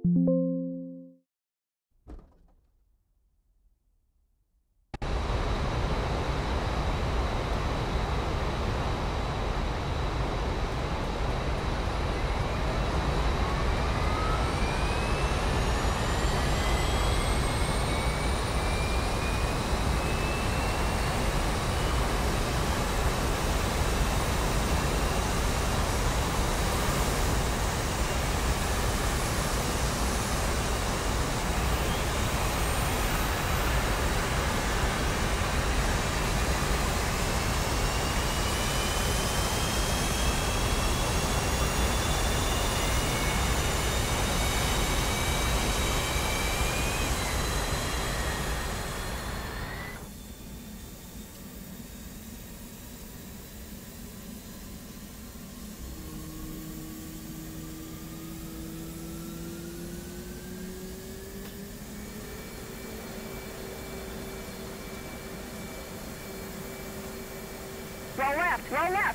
Roll left, roll left.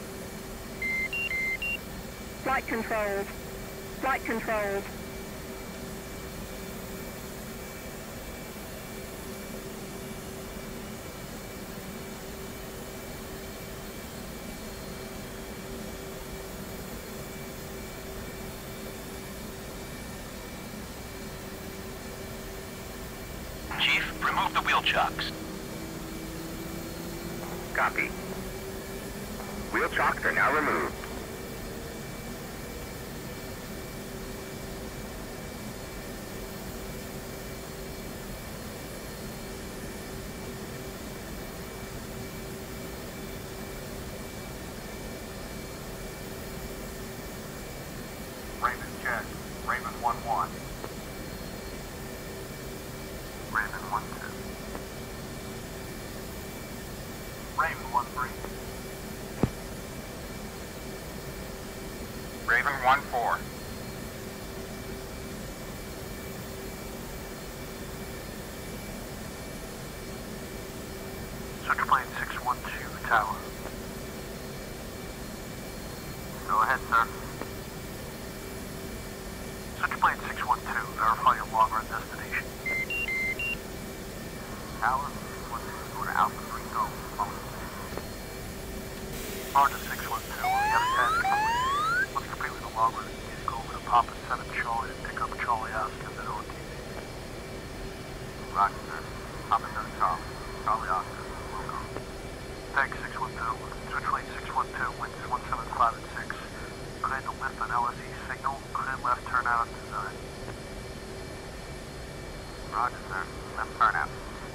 Flight controls, flight controls. Chief, remove the wheel chocks. Copy. Wheel chocks are now removed. Raven check. Raven 1-1. Raven 1-2. Raven 1-3. Raven 1-4. Searchplane 612 tower. Go ahead, sir. Searchplane 612, verify your long run destination. Tower 612, go to Alpha 3 Go. Roger 612, we got a task complete. Let's complete with the long run. You need to go over to Papa 7 Charlie and pick up Charlie Oscar at OTC. Roger, sir. Papa 7 Charlie. Charlie Oscar. Welcome. Tag 612. Switchblade 612. Winds 175 and 6. Clear to lift on LSE signal. Clear left turn out at design. Roger, sir. Left turn out.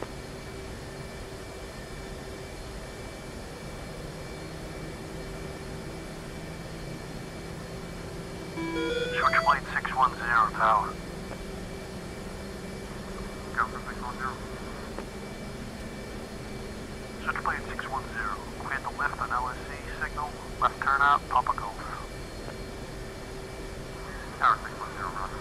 Switchblade 610 tower. Governor 610. Switchblade 610. Cleared the lift on LSE signal. Left turn out, Papa Golf. Tower 610, Roger.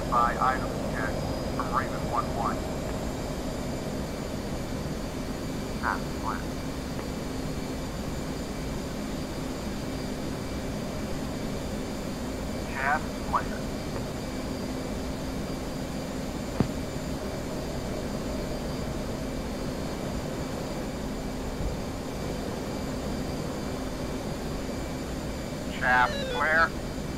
Standby items check from Raven 1-1. That's clear. Chad, player. Shaft, clear.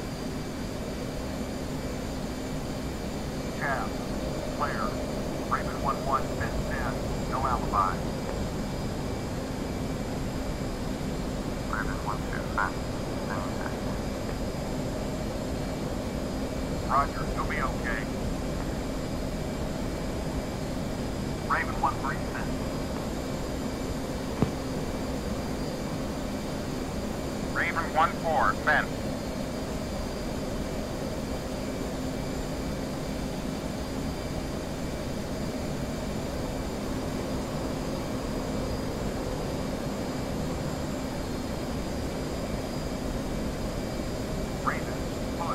Chav, clear. Raven 1-1, fence in. No alibi. Raven 1-2, fence. Roger, you'll be okay. Raven 1-3, fence. Raven 1-4, fence. Raven, push.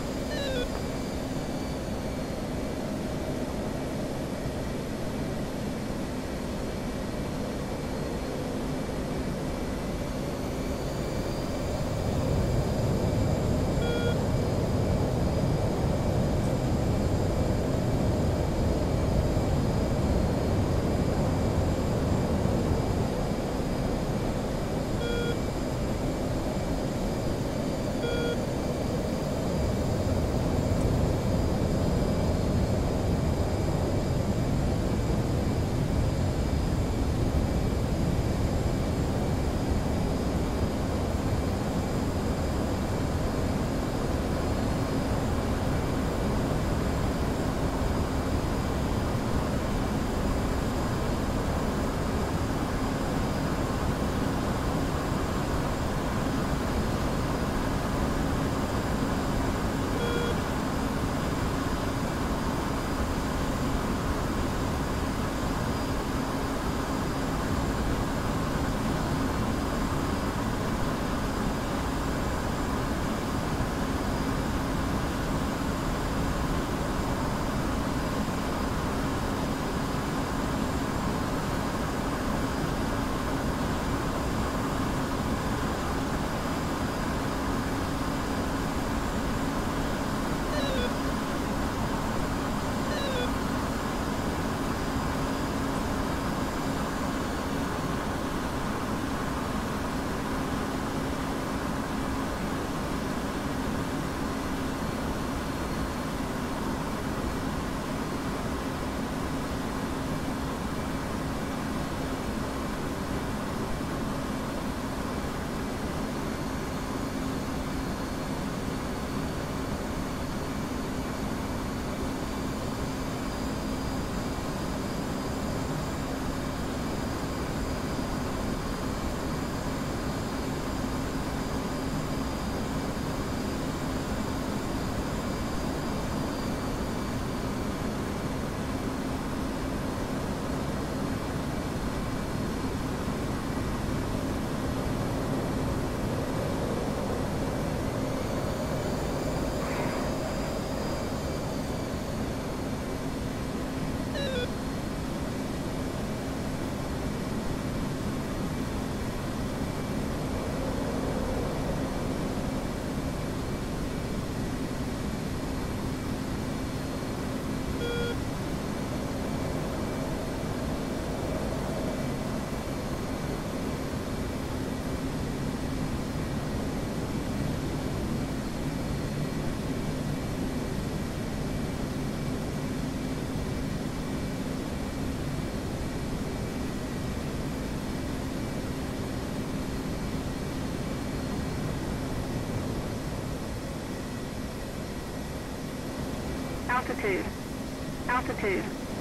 Altitude. Altitude.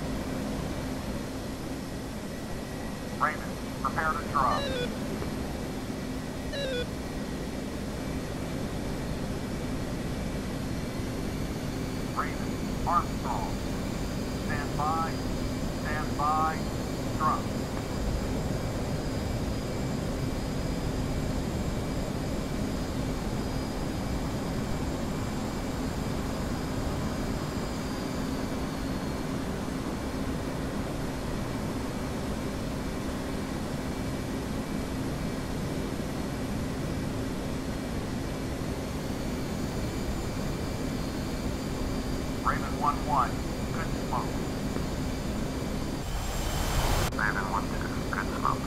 Raven, prepare to drop. Raven, Armstrong. Stand by, drop. Raven 1-1, good smoke. Raven 1-2, good smoke.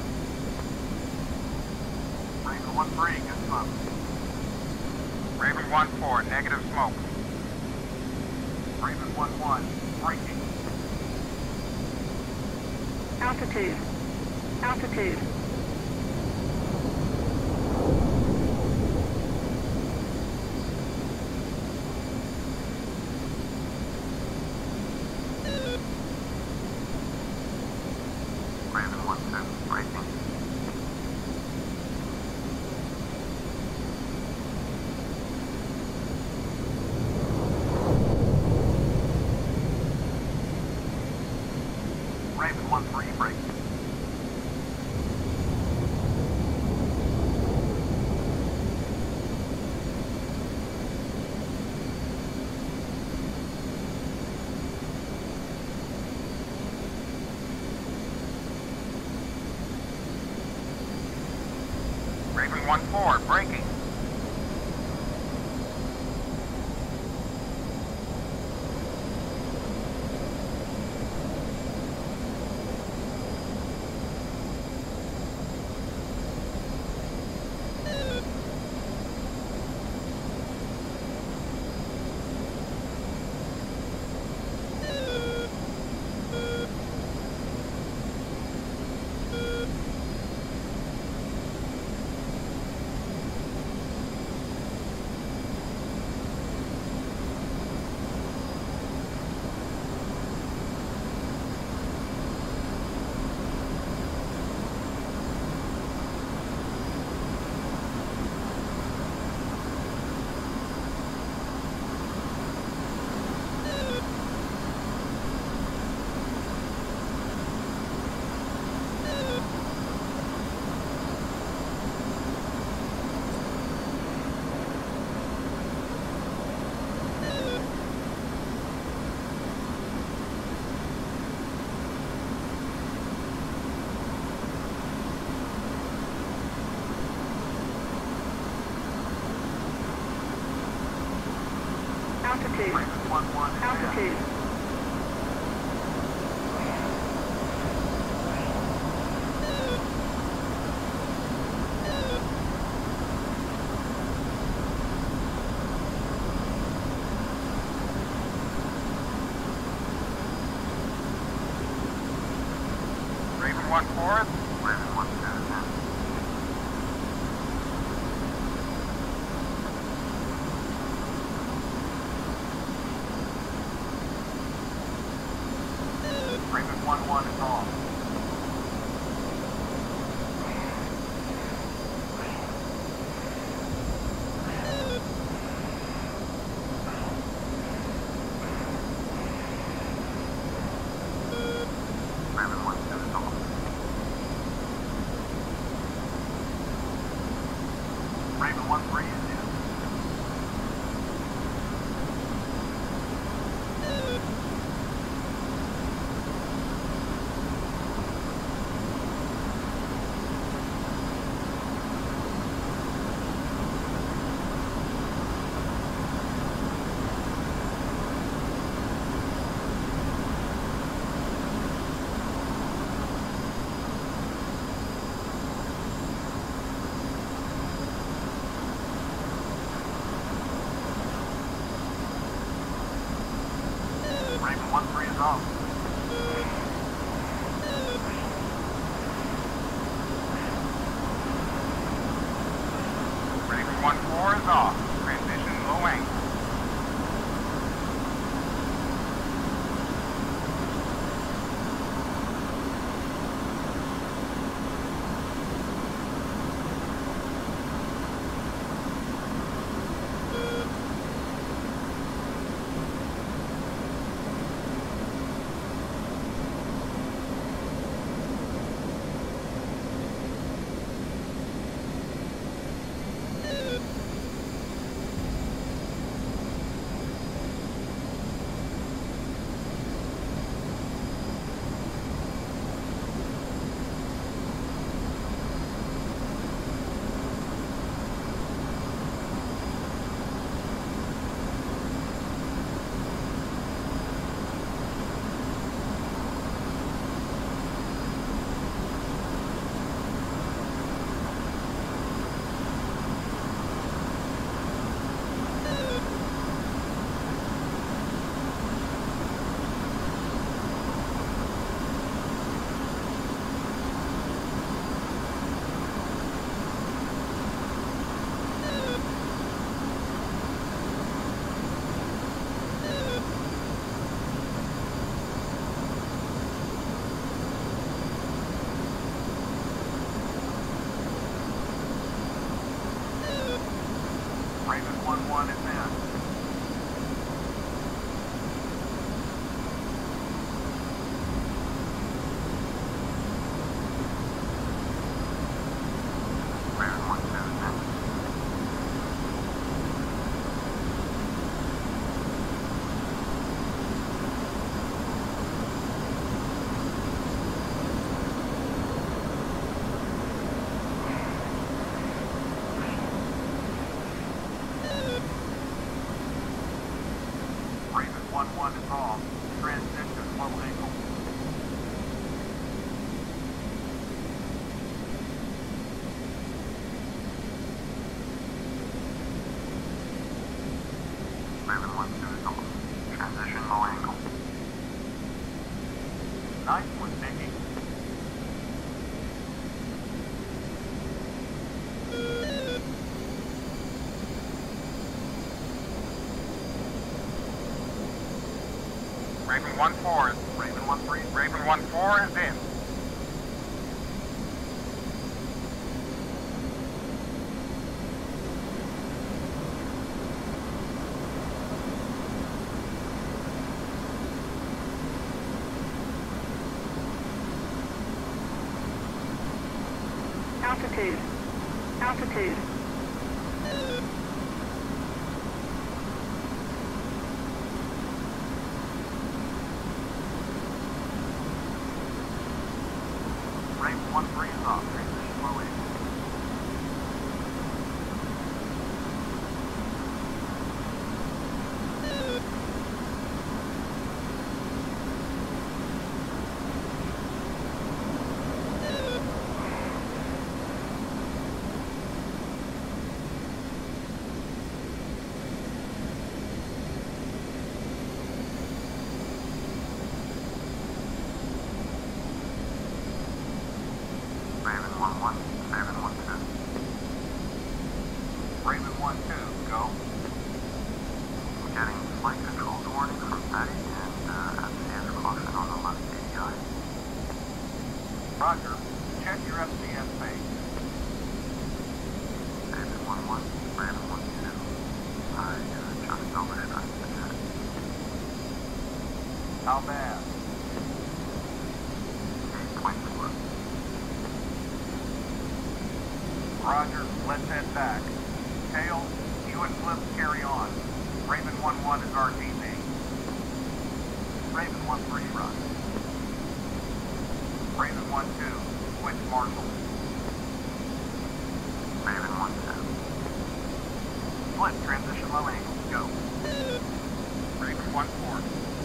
Raven 1-3, good smoke. Raven 1-4, negative smoke. Raven 1-1, breaking. Altitude. Altitude. Raven 1-2, breaking. Raven 1-3, breaking. Raven 1-4, breaking. Altitude. Raven 1-1, Altitude. Raven 1-4, Raven 1-2, yeah. Raven 1-1 is off. Raven 1-2 is off. Raven 1-3 is in. Raven 1-3 is off. Raven 1-4 is off. Transition low angle. off. Transition low angle. Raven 1-2 is off. Transition low angle. Nice one, Nicky. Raven 1-4 is Raven 1-3. Raven 1-4 is in. Altitude. Altitude. Raven 1-3 is off. Transition low angle. Raven 1-1, Raven 1-2. Raven 1-2, go. I'm getting flight controls warning from Betty and FCS caution on the left ADI. Roger. Check your FCS base. Raven 1-1, Raven 1-2. I just overstressed the jet. How bad? 8.4. Roger, let's head back. Tails, you and Flip carry on. Raven 1-1 is RTB. Raven 1-3, run. Raven 1-2, switch Marshall. Raven 1-2. Flip, transition low angle, go. Raven 1-4.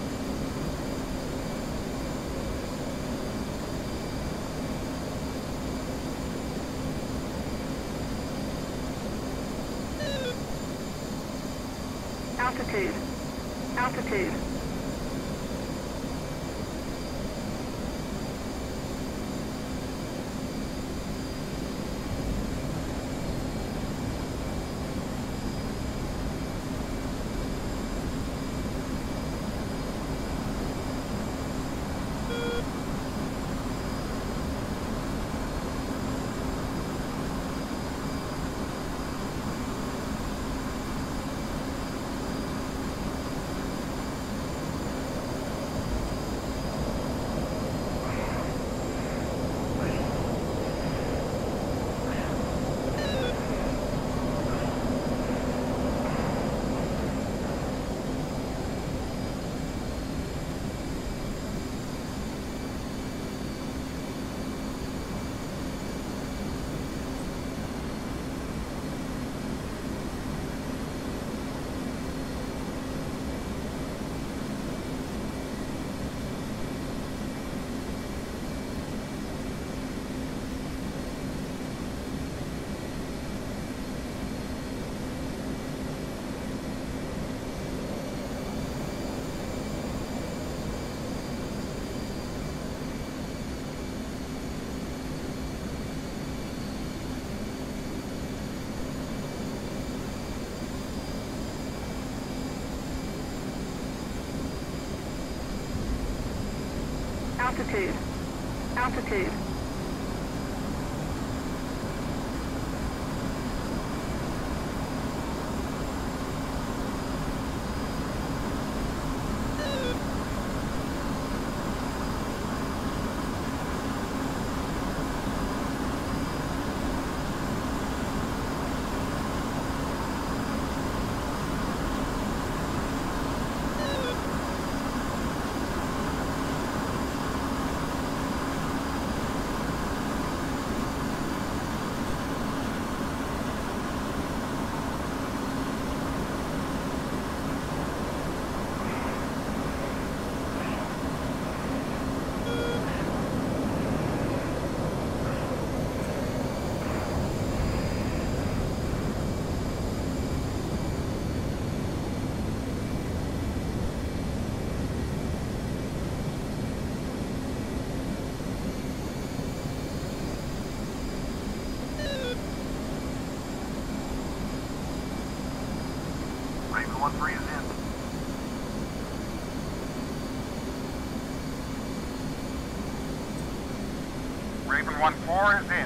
Altitude. Altitude. Altitude. Altitude. Raven 1-4 is in.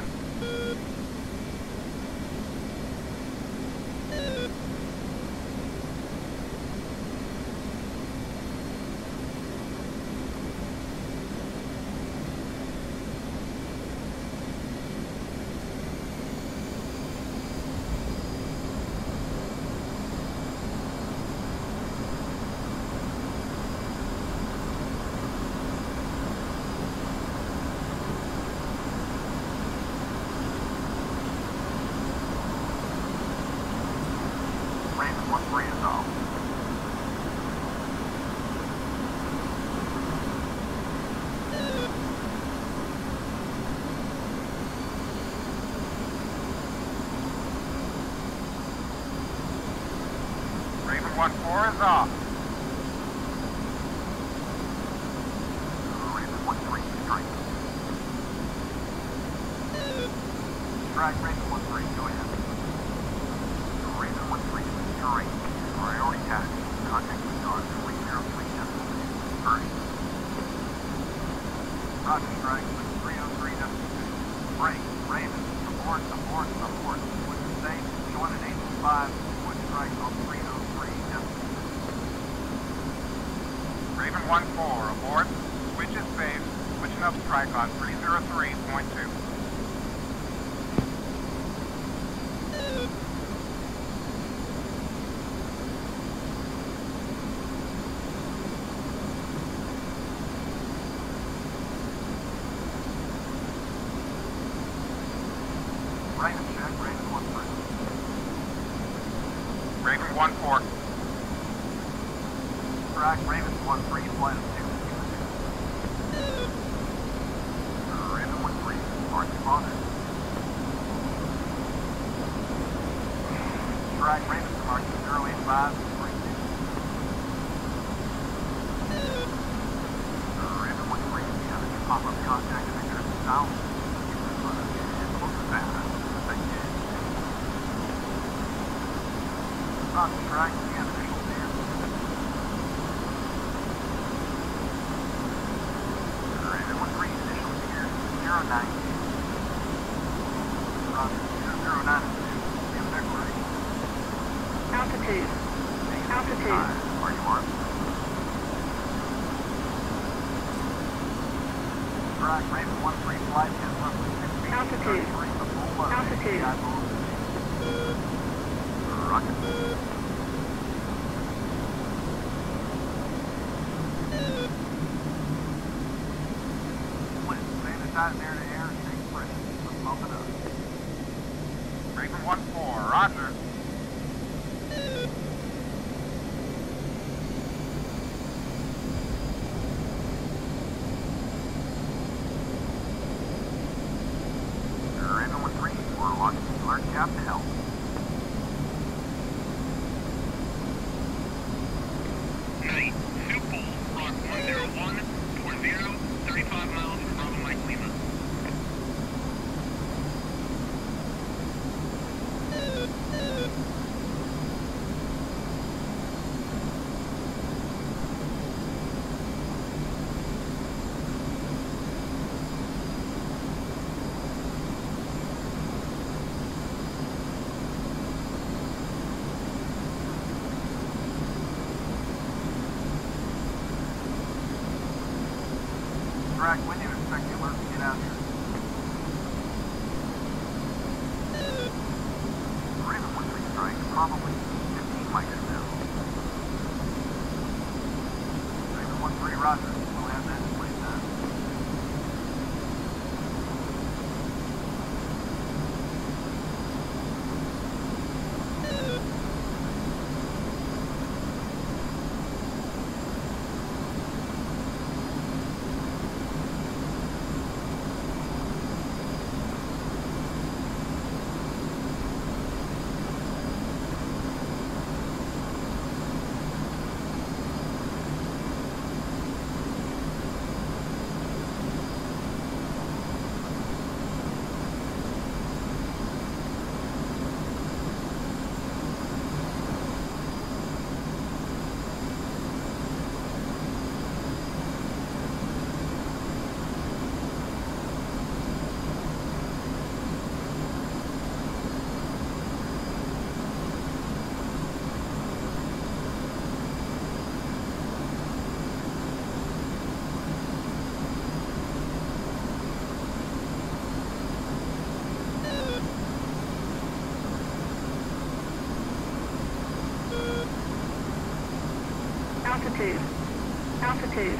Raven 1-3 is off. Raven 1-4 is off. Raven 1-3, strike. Strike, Raven 1-3, go ahead. Raven 1-3, strike. Priority task. Contact with guard 303 decimal. Hurry. Roger, strike. 303 decimal. Break. Raven. Abort, abort, abort. Switch to safe. Join at 805. Switch strike on 303 decimal. Raven 1-4 aboard. Switch is safe. Switching up strike on 303.2. Raven check. Raven 1-3. Raven 1-4. Strike. Raven 1-3. Flight of 2. Raven 1-3. Mark spotted. Strike. Raven mark 085. Raven 1-3. Pop-up contact figure south. Roger, strike. Again, initial clear. Raven 1-3. Initial clear. 090. Roger. 092. Give declaration. Altitude. Altitude. Are you armed? Strike. Raven 1-3. Flight is roughly 6 feet. Altitude. 33 to full load. Altitude. Rocket. Split. Sanitize air-to-air and take pressure. Let's pump it up. Raven 1-4. Roger. Raven 1-3. We're launching alert cap to help. Night. Sioux Falls, Rock 101, 40, 35 miles from Bravo Mike Lima. Strike. When do you expect the alert to get out here? Raven 1-3 strike. Probably 15 mics now. Raven 1-3, roger. We'll have that in place now. Altitude.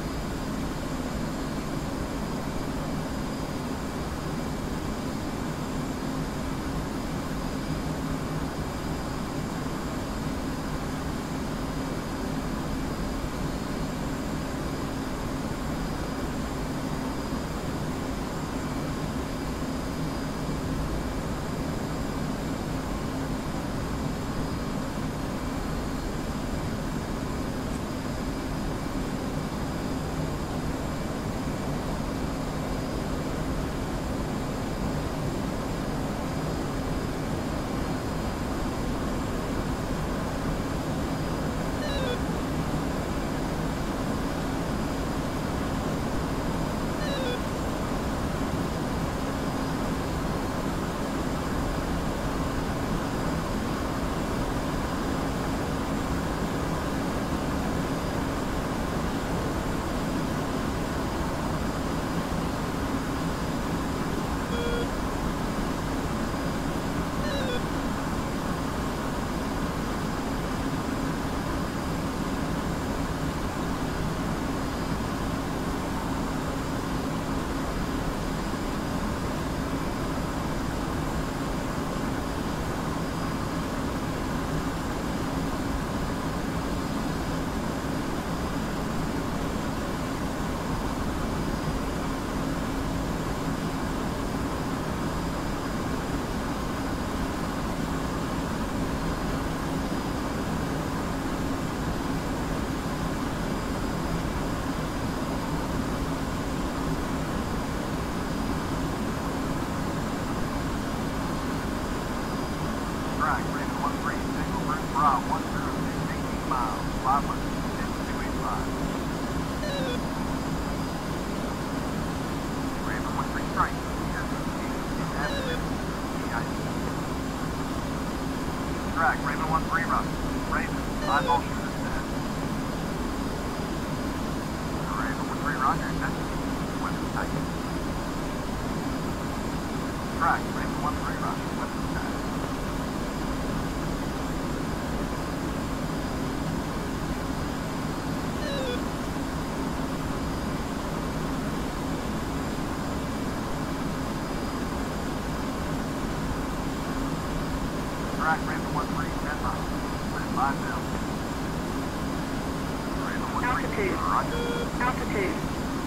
Altitude. Altitude.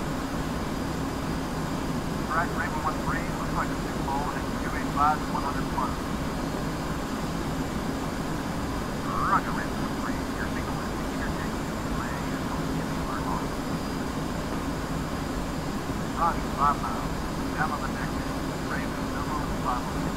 Track Raven 13, looks like a 6-ball at 285 to 100 plus. Roger, Raven 13, your signal is in your deck. Delay is going to get you where on. Roger, 5 miles. Down on the deck. Raven, Silver, 5 miles.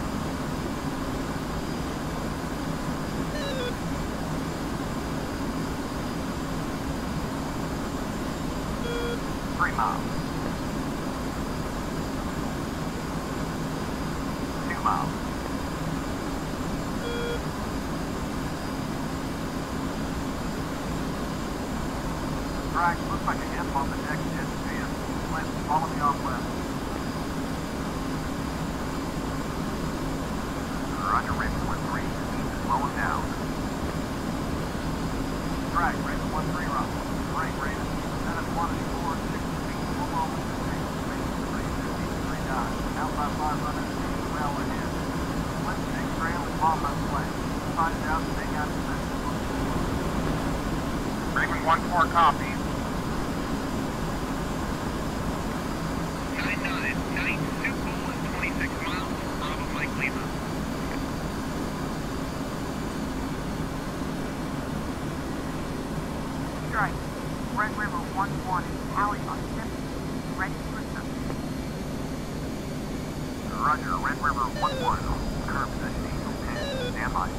Looks like a hip on the deck jet stand. Left, follow me off left. Roger, Raven 13, speed is slowing down. Track, Raven 13, rough. Break, Raven. Set at 184, 6 feet, full over, 3, 9. Outside 500, well ahead. Left 6 trail and bomb on play. Find it out, stay out of the Raven 14, copy. Red River 120, alley on 50, ready for assist. Roger, Red River 11, curb position Eagle 10, stand by.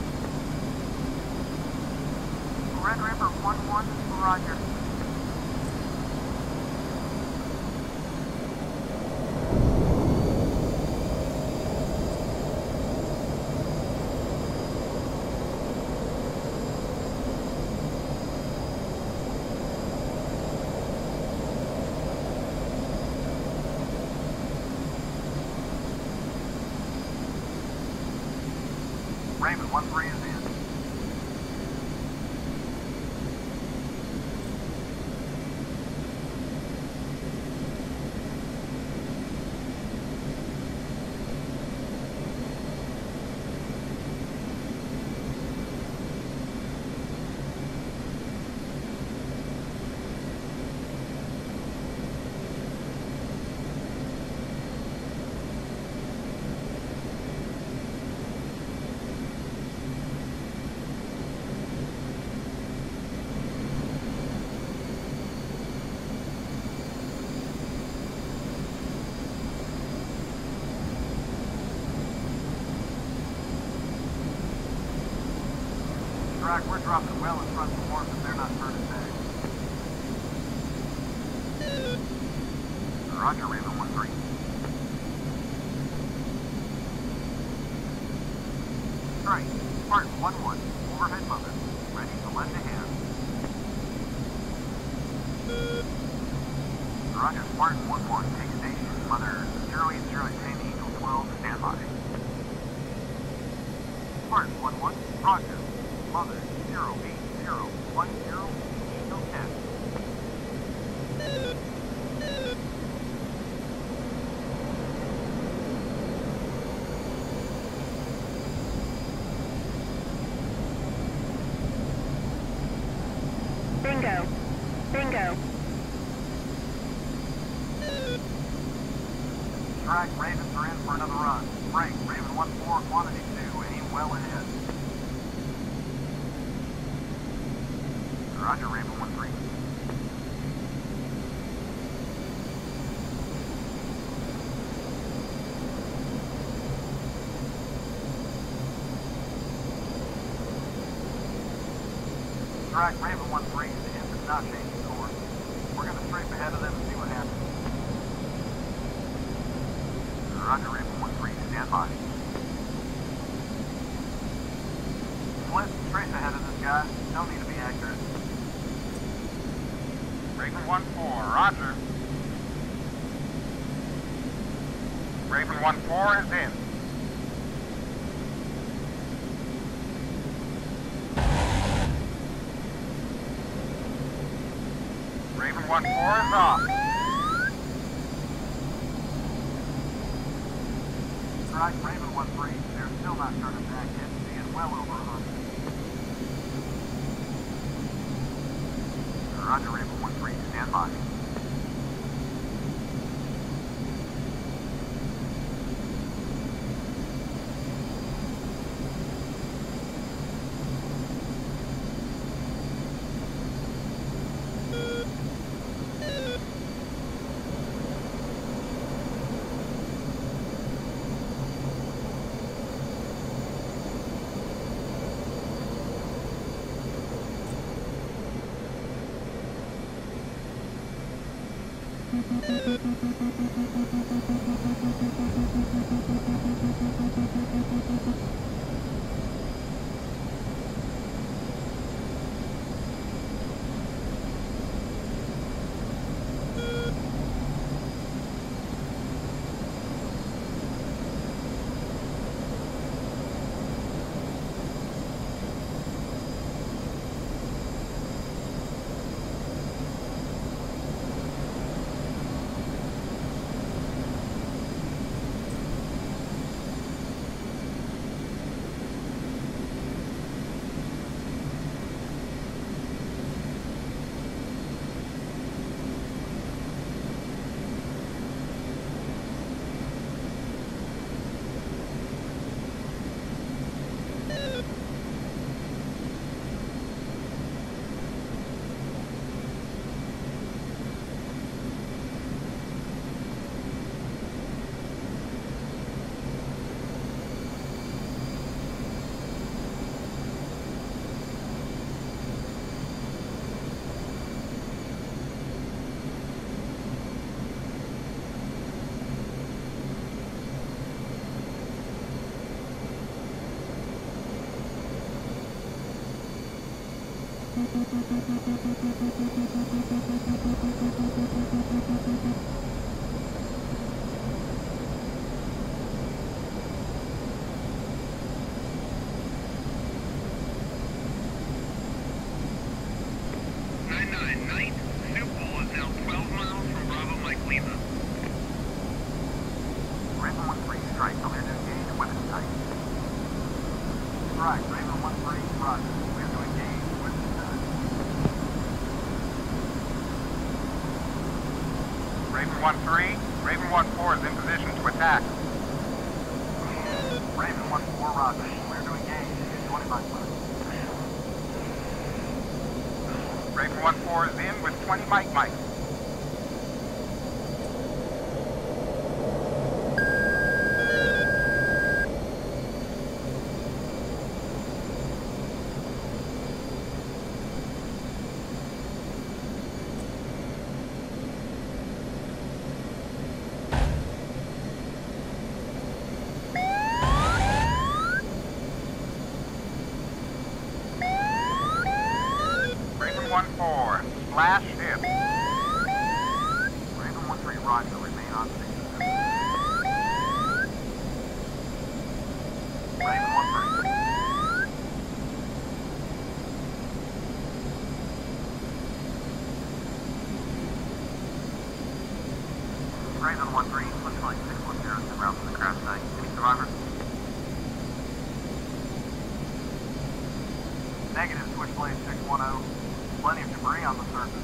Red River 11, roger. Raven 13 is in. Strike, we're dropping well in front of the Hornets if they're not turning back. Roger, Raven 1-3. Strike, Spartan 1-1, overhead mother, ready to lend a hand. Roger, Spartan 1-1, take station. Mother 080 Tandy Eagle 12, stand by. Spartan 1-1, Roger. Mother 08010 Eagle 10. Bingo. Bingo. Strike, Ravens are in for another run. Frank, Raven 1-4, quantity 2, aim well ahead. Roger, Raven 1-3. Strike, Raven 1-3, the engine's not changing course. We're going to strafe ahead of them and see what happens. Roger, Raven 1-3, stand by. Split, strafe ahead of this guy. No need to be accurate. Raven 1-4, Roger. Raven 1-4 is in. Raven 1-4 is off. Strike, Raven 1-3. They're still not turning back yet. Being well over 100. Roger, Raven 1-3, stand by. Raven 1-3, Raven 1-4 is in position to attack. Raven 1-4, roger. Clear to engage. 25 miles. Raven 1-4 is in with 20 Mike. roger. Remain on station. Raven 1-3. Raven 1-3, Switchblade 610, en route from the crash site. Any survivors? Negative, Switchblade 610. Plenty of debris on the surface.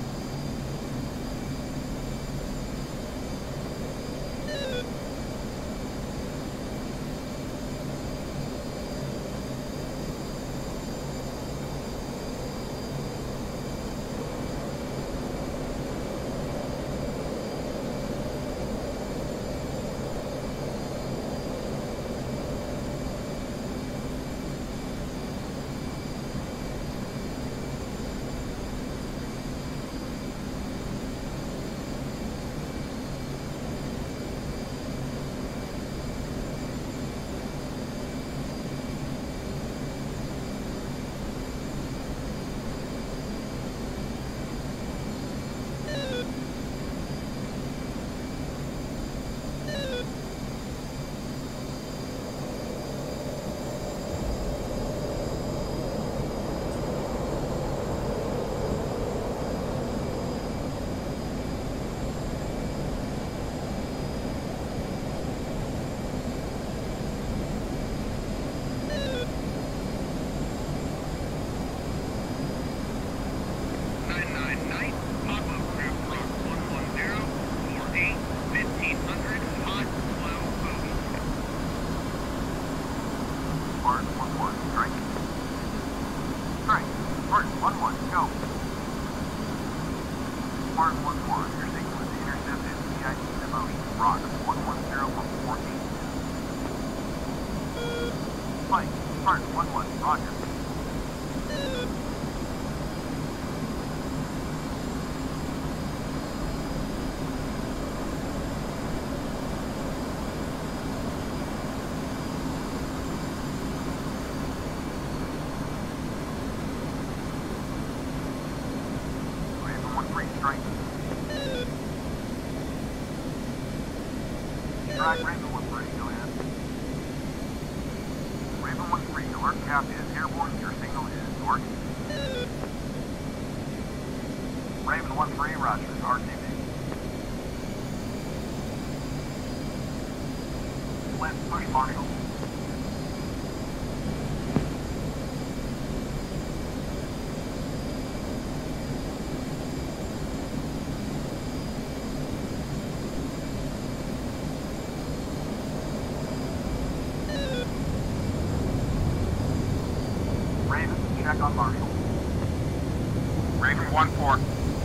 Track Raven 1-3, go ahead. Raven 1-3, alert cap is airborne, your signal is working. Raven 1-3, roger, RTB. Let's push Marshall. Check on Marshall. Raven 1-4.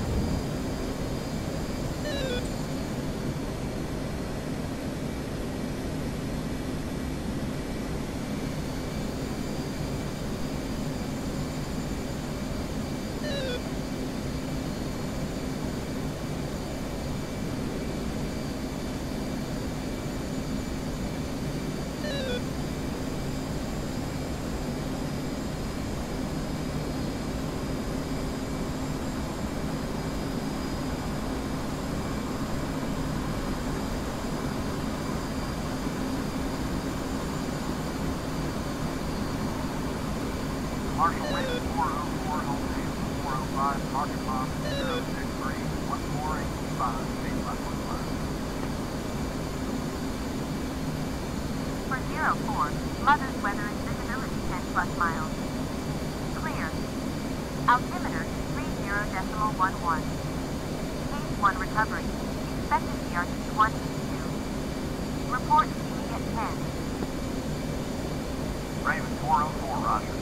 Marshall Raven 404, hold name 405, target bomb 063, 1485, 8515. For 04, Mother's weathering visibility 10+ miles. Clear. Altimeter 30.11. Phase 1 recovery. Expected CRT 182. Report steaming at 10. Raven 404, roger.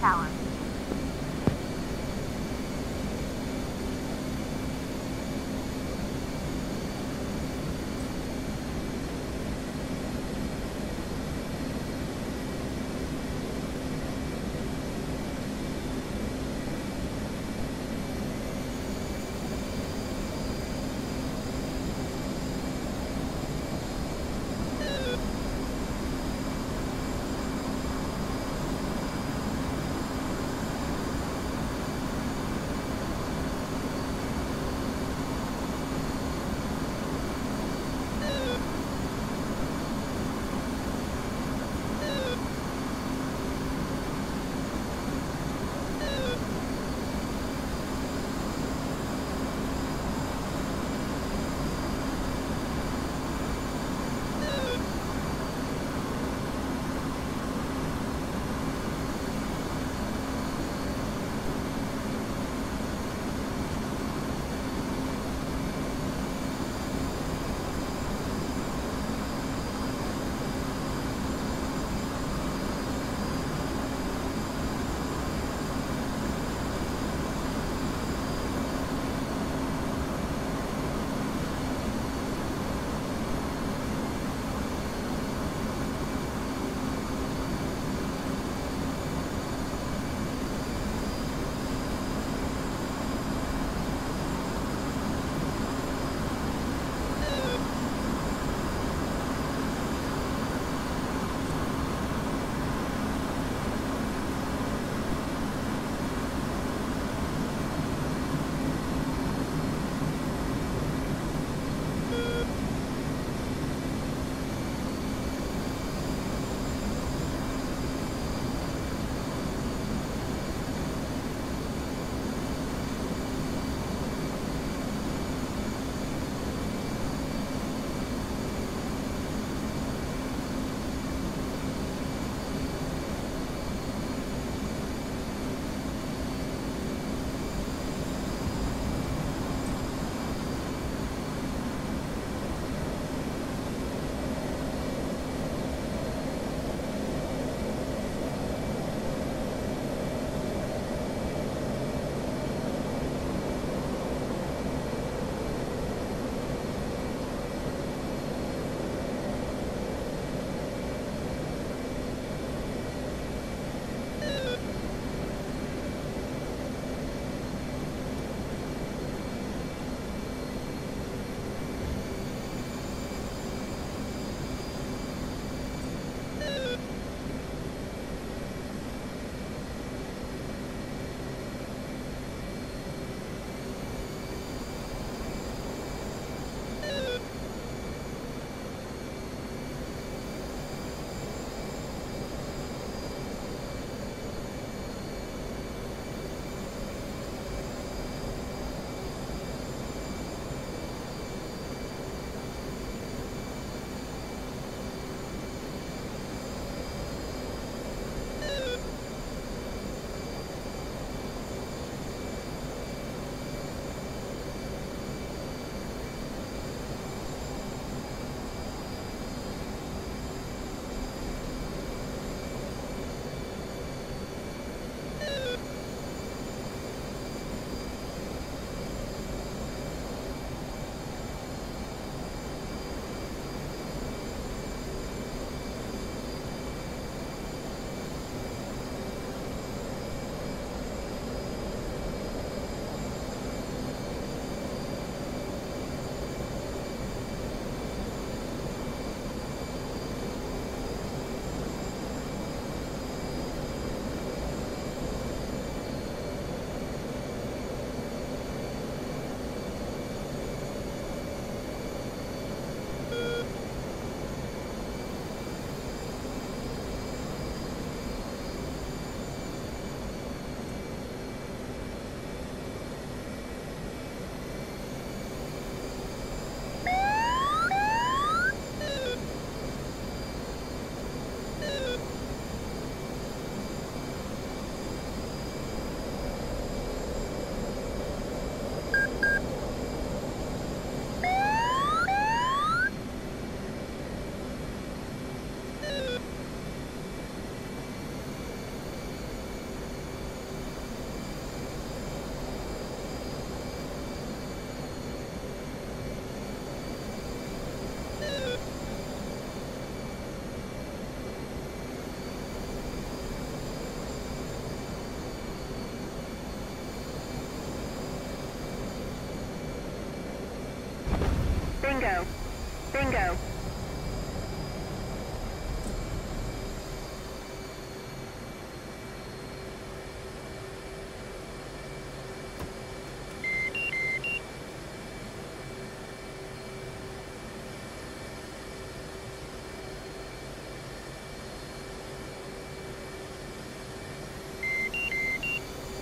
Tower.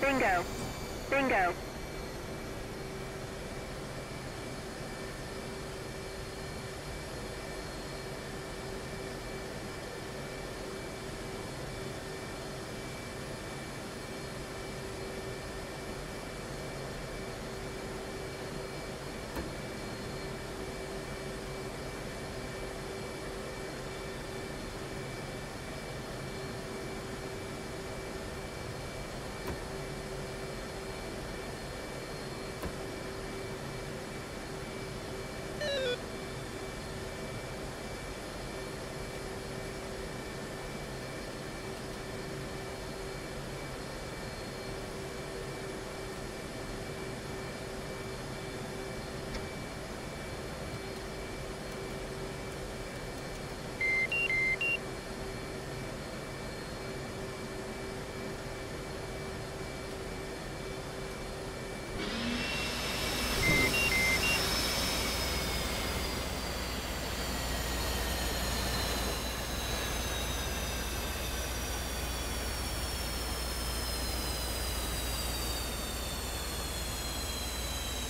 Bingo. Bingo.